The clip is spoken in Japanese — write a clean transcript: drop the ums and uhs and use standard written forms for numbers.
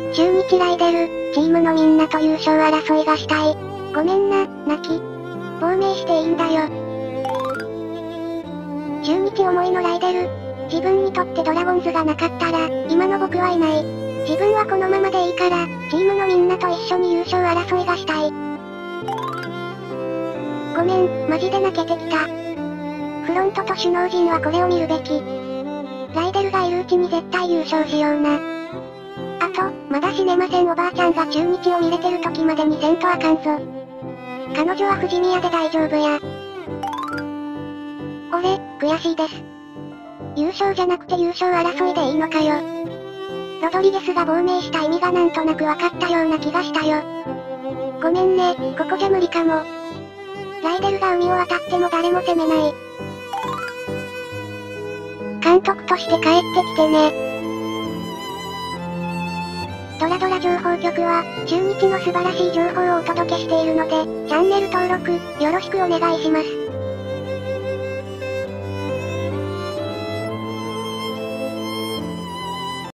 中日ライデル、チームのみんなと優勝争いがしたい。ごめんな、泣き。亡命していいんだよ。中日思いのライデル。自分にとってドラゴンズがなかったら、今の僕はいない。自分はこのままでいいから、チームのみんなと一緒に優勝争いがしたい。ごめん、マジで泣けてきた。フロントと首脳陣はこれを見るべき。ライデルがいるうちに絶対優勝しような。あと、まだ死ねませんおばあちゃんが中日を見れてる時までにせんとあかんぞ。彼女は富士宮で大丈夫や。俺、悔しいです。優勝じゃなくて優勝争いでいいのかよ。ロドリゲスが亡命した意味がなんとなく分かったような気がしたよ。ごめんね、ここじゃ無理かも。ライデルが海を渡っても誰も責めない。監督として帰ってきてね。ドラドラ情報局は、中日の素晴らしい情報をお届けしているので、チャンネル登録、よろしくお願いします。